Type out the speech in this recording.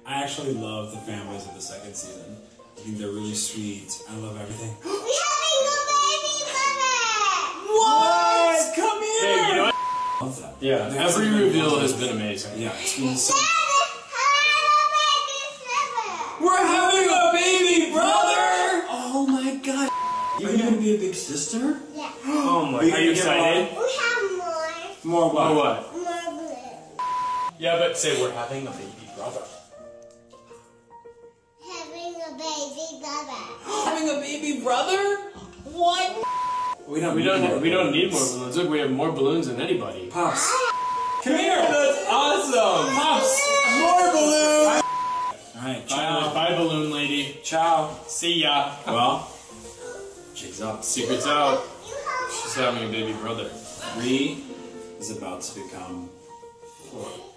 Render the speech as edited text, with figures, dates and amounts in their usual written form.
I actually love the families of the second season. I think they're really sweet. I love everything. We're having a baby brother! What? Come here! Hey, you know what? I love that. Yeah, every reveal has been amazing. Yeah, it's been so... We're having a baby brother! Oh my god. Are you gonna be a big sister? Yeah. Oh my god, are you excited? We have more. More what? More blue. Yeah, but say we're having a baby brother. Having a baby brother. Having a baby brother? What? We don't need more balloons. Look, we have more balloons than anybody. Pops. Come here! That's awesome! Pops! More balloons! Alright, ciao. Bye, balloon lady. Ciao. See ya. Well, jig's up. Secret's out. She's having a baby brother. 3 is about to become 4.